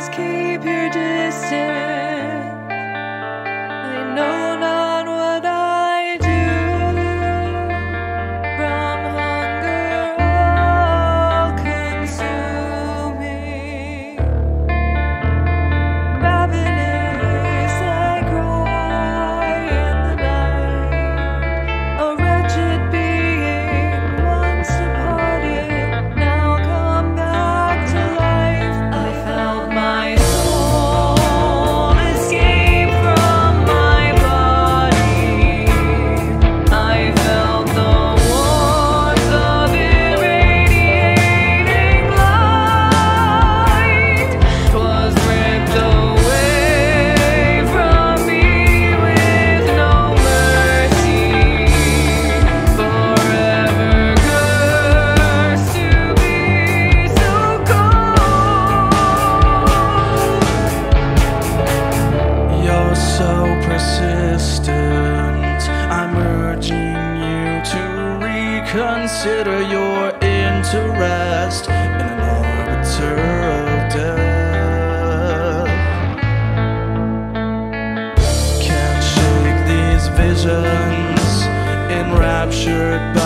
please keep your distance. I know not what I do. From hunger all consuming, ravenous I cry in the night, a wretched being once departed, now come back to life. I found my soul escape from my body. I felt the warmth of irradiating light. 'Twas ripped away from me with no mercy, forever cursed to be so cold. You're so persistent, I'm urging you to reconsider your interest in an arbiter of death. Can't shake these visions, enraptured by